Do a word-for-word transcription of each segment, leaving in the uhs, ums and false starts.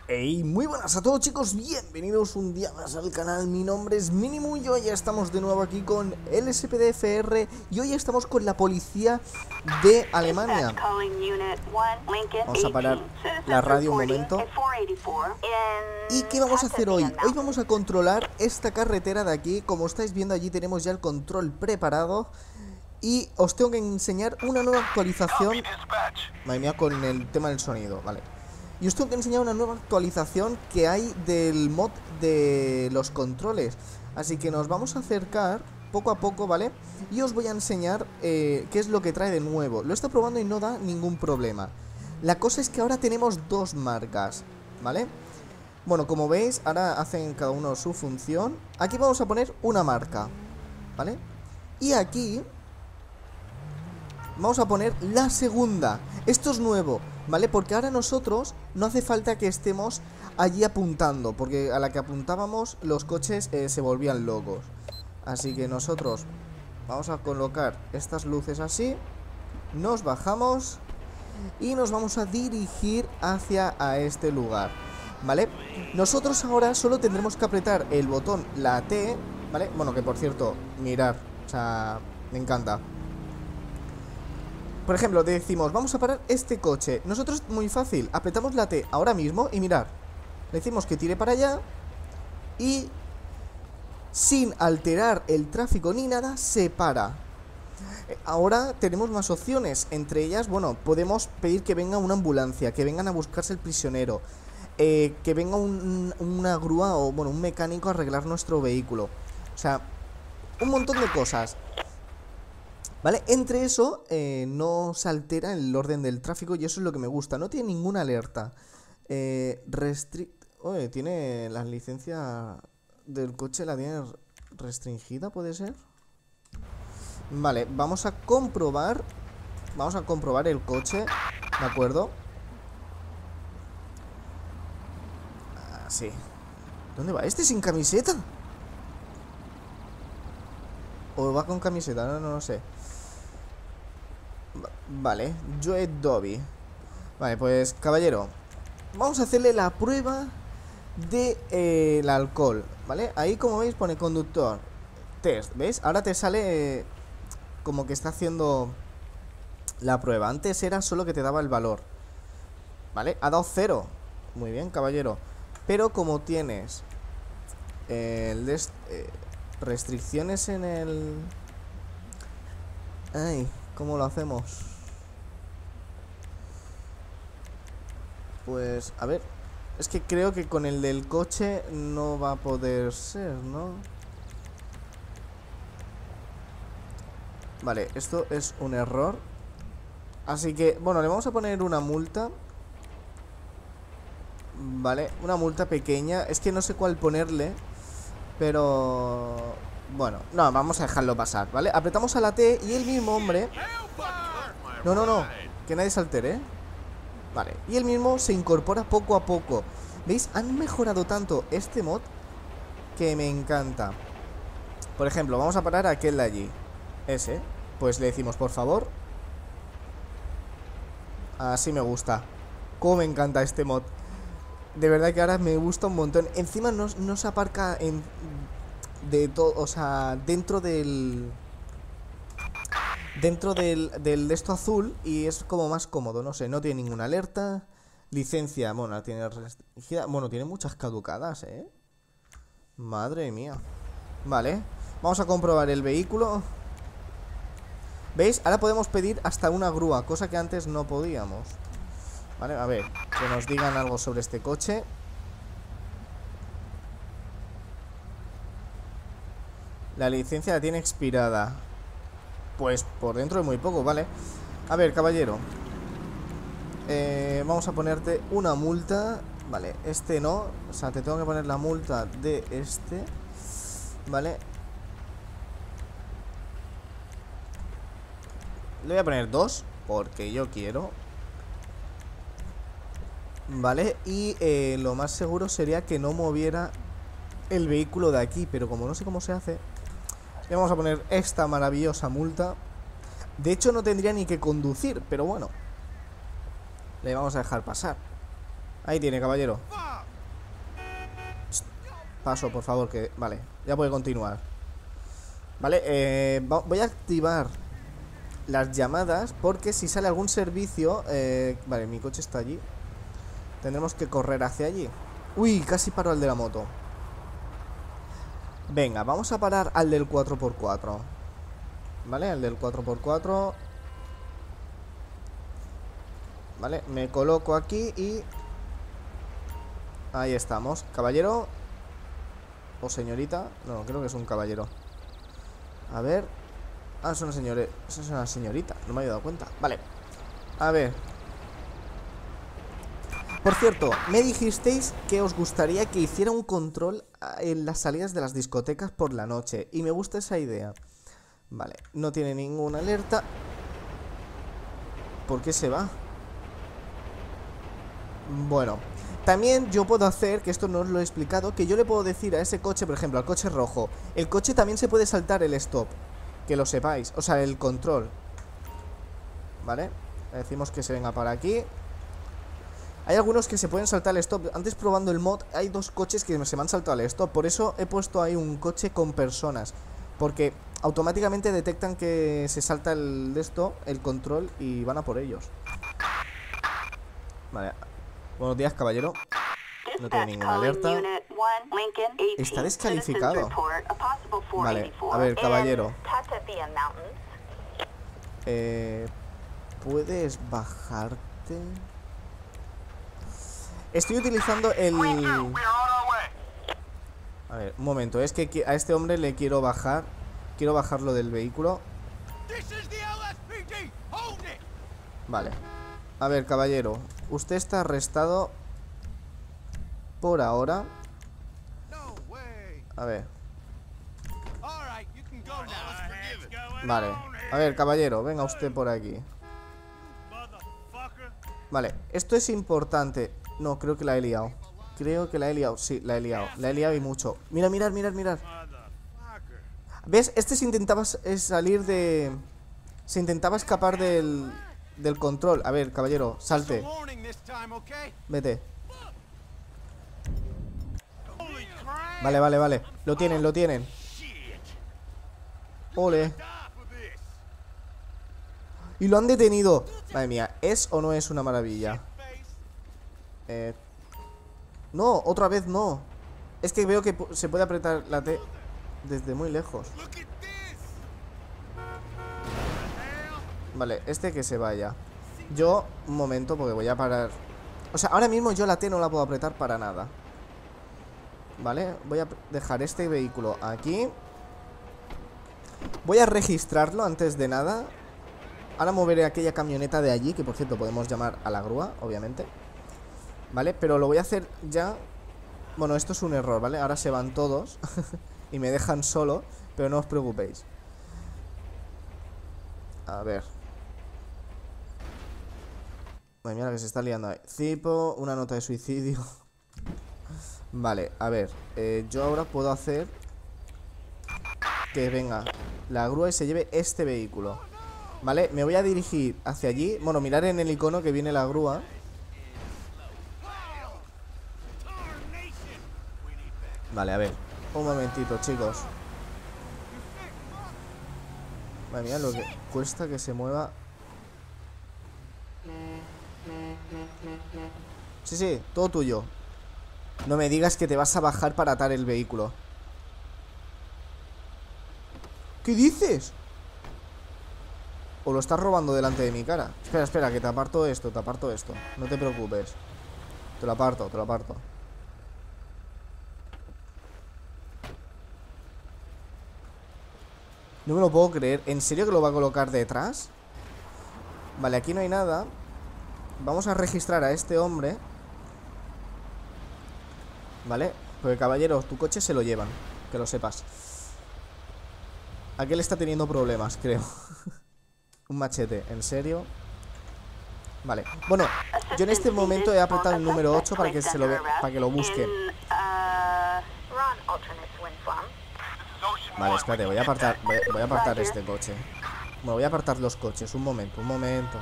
Hey, muy buenas a todos, chicos, bienvenidos un día más al canal. Mi nombre es Minimu y hoy ya estamos de nuevo aquí con L S P D F R y hoy estamos con la policía de Alemania. Vamos a parar la radio un momento. ¿Y qué vamos a hacer hoy? Hoy vamos a controlar esta carretera de aquí. Como estáis viendo, allí tenemos ya el control preparado. Y os tengo que enseñar una nueva actualización. Madre mía, con el tema del sonido, vale. Y os tengo que enseñar una nueva actualización que hay del mod de los controles. Así que nos vamos a acercar poco a poco, ¿vale? Y os voy a enseñar eh, qué es lo que trae de nuevo. Lo está probando y no da ningún problema. La cosa es que ahora tenemos dos marcas, ¿vale? Bueno, como veis, ahora hacen cada uno su función. Aquí vamos a poner una marca, ¿vale? Y aquí vamos a poner la segunda. Esto es nuevo, ¿vale? Porque ahora nosotros no hace falta que estemos allí apuntando, porque a la que apuntábamos los coches eh, se volvían locos. Así que nosotros vamos a colocar estas luces así. Nos bajamos y nos vamos a dirigir hacia a este lugar, ¿vale? Nosotros ahora solo tendremos que apretar el botón, la T, ¿vale? Bueno, que por cierto, mirar, o sea, me encanta. Por ejemplo, decimos, vamos a parar este coche. Nosotros, muy fácil, apretamos la T ahora mismo y mirar. Le decimos que tire para allá y sin alterar el tráfico ni nada, se para. Ahora tenemos más opciones. Entre ellas, bueno, podemos pedir que venga una ambulancia, que vengan a buscarse el prisionero, eh, que venga un, una grúa o, bueno, un mecánico a arreglar nuestro vehículo. O sea, un montón de cosas, ¿vale? Entre eso, eh, no se altera el orden del tráfico y eso es lo que me gusta. No tiene ninguna alerta. Eh, restrict... Oye, tiene la licencia del coche, la tiene restringida, ¿puede ser? Vale, vamos a comprobar. Vamos a comprobar el coche, ¿de acuerdo? Así. ¿Dónde va? ¿Este sin camiseta? ¿O va con camiseta? No, no lo sé. Vale, Joe Dobby. Vale, pues, caballero, vamos a hacerle la prueba de eh, el alcohol, ¿vale? Ahí, como veis, pone conductor test, ¿veis? Ahora te sale eh, como que está haciendo la prueba. Antes era solo que te daba el valor, ¿vale? Ha dado cero. Muy bien, caballero. Pero como tienes eh, el des eh, restricciones en el... Ay, ¿cómo lo hacemos? Pues, a ver. Es que creo que con el del coche no va a poder ser, ¿no? Vale, esto es un error. Así que, bueno, le vamos a poner una multa. Vale, una multa pequeña. Es que no sé cuál ponerle, pero... bueno, no, vamos a dejarlo pasar, ¿vale? Apretamos a la T y el mismo hombre... No, no, no, que nadie se altere, ¿eh? Vale, y el mismo se incorpora poco a poco. ¿Veis? Han mejorado tanto este mod que me encanta. Por ejemplo, vamos a parar a aquel de allí. Ese. Pues le decimos, por favor. Así me gusta. Cómo me encanta este mod. De verdad que ahora me gusta un montón. Encima no, no se aparca en... de todo, o sea, dentro del... Dentro del, del de esto azul. Y es como más cómodo, no sé, no tiene ninguna alerta. Licencia, bueno, la tiene restringida. Bueno, tiene muchas caducadas, eh. Madre mía. Vale, vamos a comprobar el vehículo. ¿Veis? Ahora podemos pedir hasta una grúa, cosa que antes no podíamos. Vale, a ver, que nos digan algo sobre este coche. La licencia la tiene expirada. Pues por dentro de muy poco, vale. A ver, caballero, eh, vamos a ponerte una multa. Vale, este no. O sea, te tengo que poner la multa de este. Vale. Le voy a poner dos, porque yo quiero. Vale, y eh, lo más seguro sería que no moviera el vehículo de aquí. Pero como no sé cómo se hace, le vamos a poner esta maravillosa multa. De hecho no tendría ni que conducir, pero bueno, le vamos a dejar pasar. Ahí tiene, caballero. paso, por favor, que... Vale, ya puede continuar. Vale, eh, voy a activar las llamadas porque si sale algún servicio... Eh, vale, mi coche está allí. Tendremos que correr hacia allí. Uy, casi paro al de la moto. Venga, vamos a parar al del cuatro por cuatro. Vale, al del cuatro por cuatro. Vale, me coloco aquí y... Ahí estamos. Caballero. O señorita. No, creo que es un caballero. A ver. Ah, es una señora. Es una señorita. No me había dado cuenta. Vale. A ver. Por cierto, me dijisteis que os gustaría que hiciera un control en las salidas de las discotecas por la noche. Y me gusta esa idea. Vale, no tiene ninguna alerta. ¿Por qué se va? Bueno, también yo puedo hacer, que esto no os lo he explicado, que yo le puedo decir a ese coche, por ejemplo, al coche rojo, el coche también se puede saltar el stop. Que lo sepáis, o sea, el control. Vale, le decimos que se venga para aquí. Hay algunos que se pueden saltar el stop. Antes probando el mod hay dos coches que se me han saltado el stop. Por eso he puesto ahí un coche con personas, porque automáticamente detectan que se salta el de esto, el control, y van a por ellos. Vale. Buenos días, caballero. No tiene ninguna alerta. Está descalificado. Vale, a ver, caballero. Eh, ¿Puedes bajarte? Estoy utilizando el... A ver, un momento. Es que a este hombre le quiero bajar. Quiero bajarlo del vehículo. Vale. A ver, caballero. Usted está arrestado por ahora. A ver. Vale. A ver, caballero, venga usted por aquí. Vale, esto es importante. No, creo que la he liado. Creo que la he liado, sí, la he liado. La he liado y mucho. Mira, mirad, mirad, mirad. ¿Ves? Este se intentaba salir de... Se intentaba escapar del... Del control. A ver, caballero, salte. Vete. Vale, vale, vale. Lo tienen, lo tienen. Ole. Y lo han detenido. Madre mía, ¿es o no es una maravilla? Eh... No, otra vez no. Es que veo que se puede apretar la T desde muy lejos. Vale, este que se vaya. Yo, un momento, porque voy a parar. O sea, ahora mismo yo la T no la puedo apretar para nada. Vale, voy a dejar este vehículo aquí. Voy a registrarlo antes de nada. Ahora moveré aquella camioneta de allí, que por cierto podemos llamar a la grúa, obviamente. Vale, pero lo voy a hacer ya. Bueno, esto es un error, ¿vale? Ahora se van todos y me dejan solo, pero no os preocupéis. A ver. Ay, mira que se está liando ahí. Cipo, una nota de suicidio. Vale, a ver, eh, yo ahora puedo hacer que venga la grúa y se lleve este vehículo. Vale, me voy a dirigir hacia allí. Bueno, mirar en el icono que viene la grúa. Vale, a ver, un momentito, chicos. Madre mía, lo que cuesta que se mueva. Sí, sí, todo tuyo. No me digas que te vas a bajar para atar el vehículo. ¿Qué dices? ¿O lo estás robando delante de mi cara? Espera, espera, que te aparto esto, te aparto esto. No te preocupes. Te lo aparto, te lo aparto. No me lo puedo creer. ¿En serio que lo va a colocar detrás? Vale, aquí no hay nada. Vamos a registrar a este hombre. Vale, porque caballero, tu coche se lo llevan. Que lo sepas. Aquel está teniendo problemas, creo. Un machete, ¿en serio? Vale, bueno, yo en este momento he apretado el número ocho para que se lo ve, para que lo busquen. Vale, espérate, voy a apartar, voy, voy a apartar este coche. Bueno, voy a apartar los coches, un momento, un momento.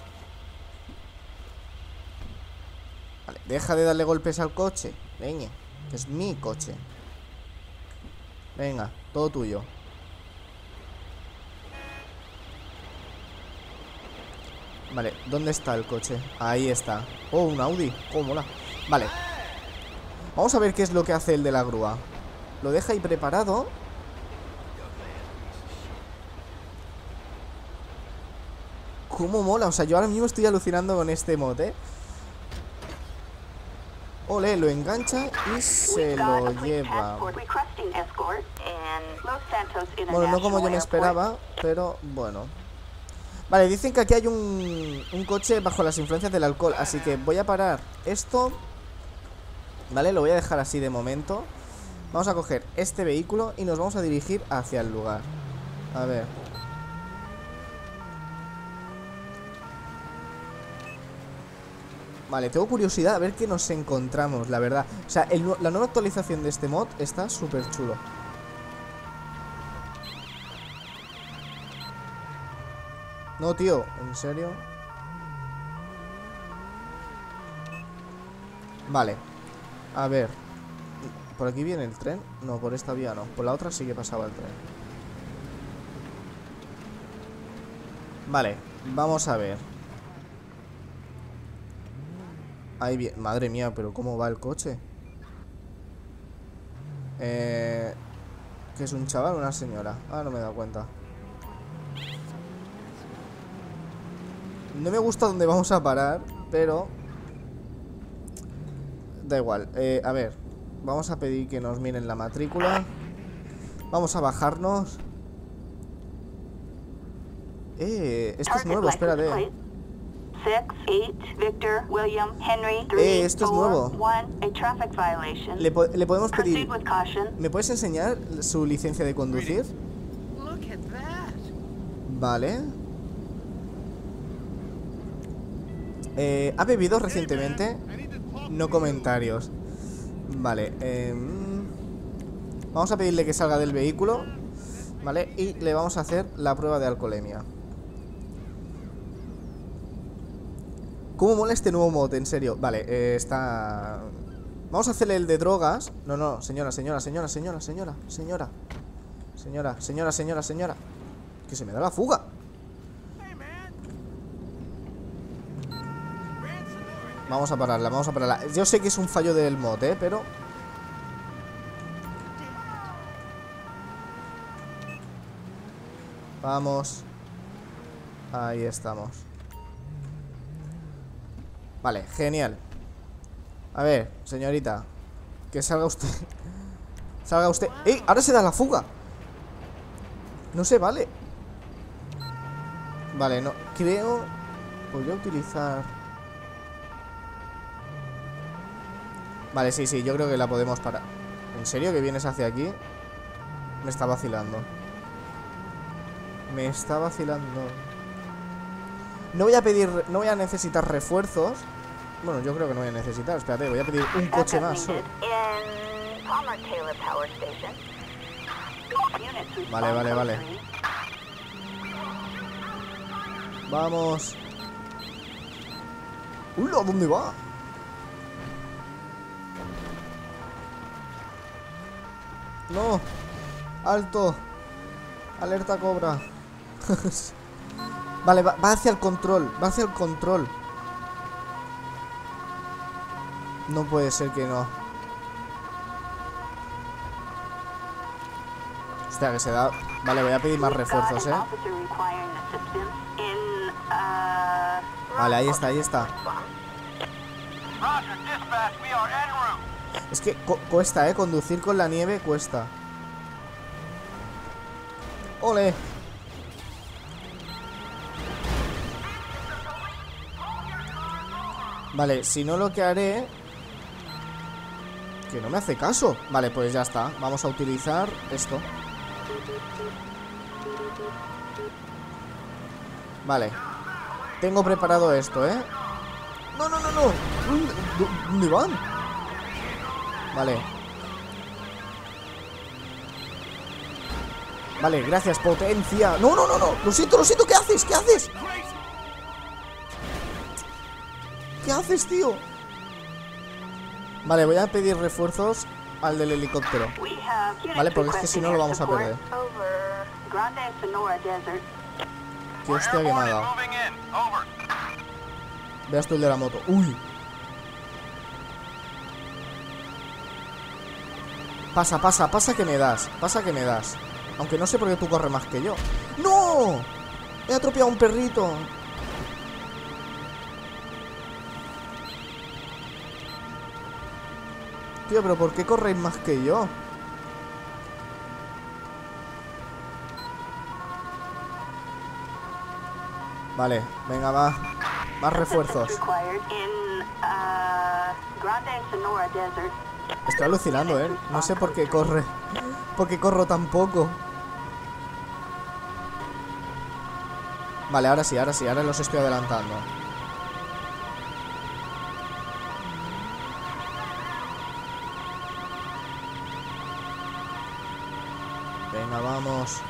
Vale, deja de darle golpes al coche. Venga, Es mi coche. Venga, todo tuyo. Vale, ¿dónde está el coche? Ahí está. Oh, un Audi. Oh, mola. Vale. Vamos a ver qué es lo que hace el de la grúa. Lo deja ahí preparado. Cómo mola. O sea, yo ahora mismo estoy alucinando con este mod, ¿eh? Ole, lo engancha y se lo lleva. Bueno, no como yo me esperaba, pero bueno. Vale, dicen que aquí hay un, un coche bajo las influencias del alcohol, así que voy a parar esto. Vale, lo voy a dejar así de momento. Vamos a coger este vehículo y nos vamos a dirigir hacia el lugar. A ver. Vale, tengo curiosidad a ver qué nos encontramos, la verdad. O sea, el, la nueva actualización de este mod está súper chulo. No, tío, ¿en serio? Vale. A ver. ¿Por aquí viene el tren? No, por esta vía no. Por la otra sí que pasaba el tren. Vale, vamos a ver. Ahí viene. Madre mía, pero ¿cómo va el coche? Eh... ¿Qué es un chaval o una señora? Ah, no me he dado cuenta. No me gusta dónde vamos a parar, pero da igual. eh, A ver, vamos a pedir que nos miren la matrícula. Vamos a bajarnos. Eh, esto es nuevo, espérate. Eh, esto es nuevo. Le, po le podemos pedir. ¿Me puedes enseñar su licencia de conducir? Vale. Eh, ¿ha bebido recientemente? No comentarios. Vale, eh, vamos a pedirle que salga del vehículo. Vale, y le vamos a hacer la prueba de alcoholemia. ¿Cómo mola este nuevo mod? En serio. Vale, eh, está... Vamos a hacerle el de drogas. No, no, señora, señora, señora, señora, señora, señora. Señora, señora, señora, señora. Que se me da la fuga. Vamos a pararla, vamos a pararla. Yo sé que es un fallo del mod, ¿eh? Pero... Vamos. Ahí estamos. Vale, genial. A ver, señorita, que salga usted. Salga usted. ¡Ey! Ahora se da la fuga. No se vale. Vale, no. Creo... Podría utilizar... Vale, sí, sí, yo creo que la podemos parar. ¿En serio que vienes hacia aquí? Me está vacilando. Me está vacilando. No voy a pedir... No voy a necesitar refuerzos. Bueno, yo creo que no voy a necesitar. Espérate, voy a pedir un coche más solo. Vale, vale, vale. Vamos. ¡Uy! ¿A dónde va? No. Alto. Alerta cobra. Vale, va, va hacia el control. Va hacia el control. No puede ser que no. Hostia, que se da... Vale, voy a pedir más refuerzos, ¿eh? Vale, ahí está, ahí está. Es que cu cuesta, ¿eh? Conducir con la nieve cuesta. ¡Ole! Vale, si no lo que haré... Que no me hace caso. Vale, pues ya está. Vamos a utilizar esto. Vale. Tengo preparado esto, ¿eh? No, no, no, no. ¿Dónde, dónde van? Vale. Vale, gracias, potencia. No, no, no, no. Lo siento, lo siento. ¿Qué haces? ¿Qué haces? ¿Qué haces, tío? Vale, voy a pedir refuerzos al del helicóptero. Vale, porque es que si no lo vamos a perder. Qué hostia que me ha dado. Veas tú el de la moto. Uy. Pasa, pasa, pasa que me das. Pasa que me das. Aunque no sé por qué tú corres más que yo. ¡No! He atropellado a un perrito. Tío, pero ¿por qué corréis más que yo? Vale, venga, va. Más refuerzos. Estoy alucinando, ¿eh? No sé por qué corre. ¿Por qué corro tan poco? Vale, ahora sí, ahora sí. Ahora los estoy adelantando. Venga, vamos.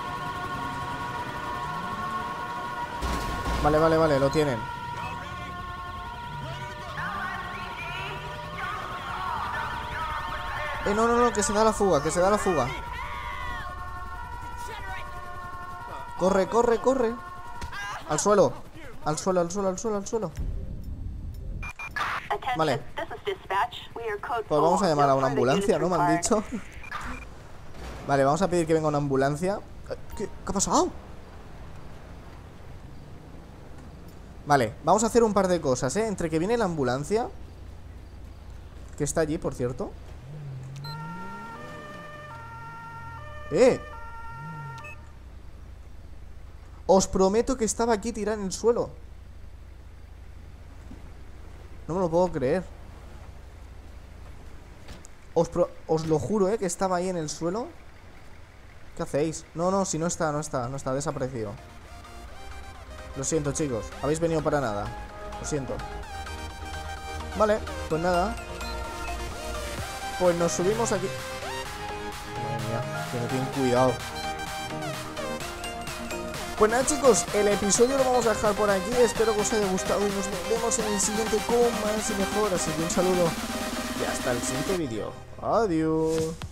Vale, vale, vale, lo tienen. Eh, no, no, no, que se da la fuga, que se da la fuga. Corre, corre, corre. Al suelo, al suelo, al suelo, al suelo, al suelo. Vale. Pues vamos a llamar a una ambulancia, ¿no? Me han dicho. Vale, vamos a pedir que venga una ambulancia. ¿Qué, ¿Qué ha pasado? Vale, vamos a hacer un par de cosas, ¿eh? Entre que viene la ambulancia, que está allí, por cierto. ¡Eh! Os prometo que estaba aquí tirado en el suelo. No me lo puedo creer. Os, pro os lo juro, ¿eh? Que estaba ahí en el suelo. ¿Qué hacéis? No, no, si no está, no está, no está, desaparecido. Lo siento, chicos, habéis venido para nada. Lo siento. Vale, pues nada. Pues nos subimos aquí. Madre mía, que no tienen cuidado. Pues nada, chicos, el episodio lo vamos a dejar por aquí. Espero que os haya gustado y nos vemos en el siguiente con más y mejor. Así que un saludo y hasta el siguiente vídeo. Adiós.